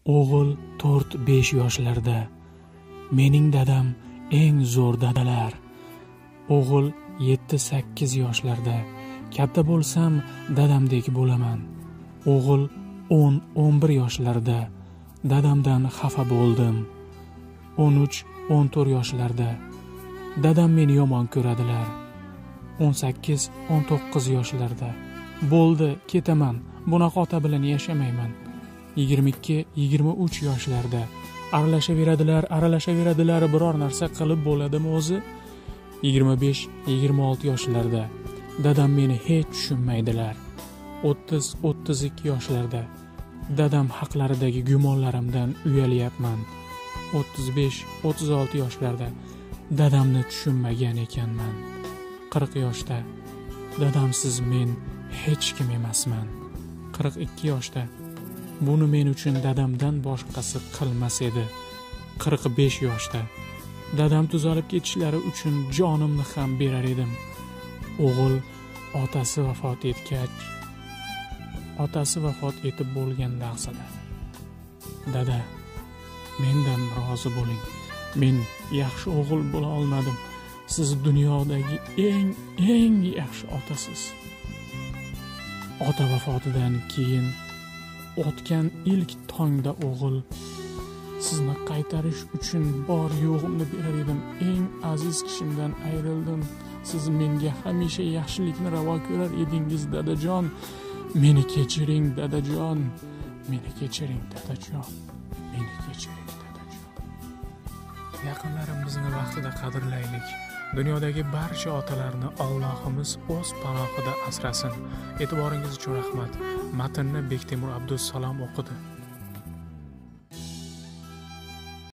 O'g'il 4-5 yoshlarda. Mening dadam eng zo'r dadalar. O'g'il 7-8 yoshlarda. Katta bo'lsam dadamdek bo'laman. O'g'il 10-11 yoshlarda. Dadamdan xafa bo'ldim. 13-14 yoshlarda. Dadam meni yomon ko'radilar. 18-19 yoshlarda. Bo'ldi, ketaman. Bunaqa ota bilan yashamayman. 22-23 yoshlarda. Aralashaveradilar, biror narsa qilib bo'ladimi o'zi? 25-26 yoshlarda. Dadam meni hech tushunmaydilar. 30-32 yoshlarda. Dadam haqlaridagi gumonlarimdan uyalyapman. 35-36 yoshlarda. Dadamni tushunmagan ekanman. 40 yoshda. Dadamsiz men hech kim emasman. 42 yoshda. Buni men uchun dadamdan boshqasi qilmas edi. 45 yoshda. Dadam tuzalib ketishlari uchun jonimni ham berar edim. O'g'il otasi vafot etib bo'lgan lahzada. Dada, mendan rozi bo'ling. Men yaxshi o'g'il bo'la olmadim. Siz dunyodagi eng yaxshi otasiz. Ota vafotidan keyin o'tgan ilk tongda o'g'il, sizni qaytarish uchun bor yo'g'imni berar edim. Eng aziz kishimdan ayrildim. Siz menga hamisha yaxshilikni ravo ko'rar edingiz, dadajon. Meni kechiring, dadajon. Meni kechiring, dadajon. Meni kechiring, dadajon. Yaqinlarimizni vaqtida qadrlaylik. Dunyodagi barcha otalarni Allohimiz o'z panohida asrasin. E'tiboringiz uchun rahmat. Matnni Bektemir Abdusalom o'qidi.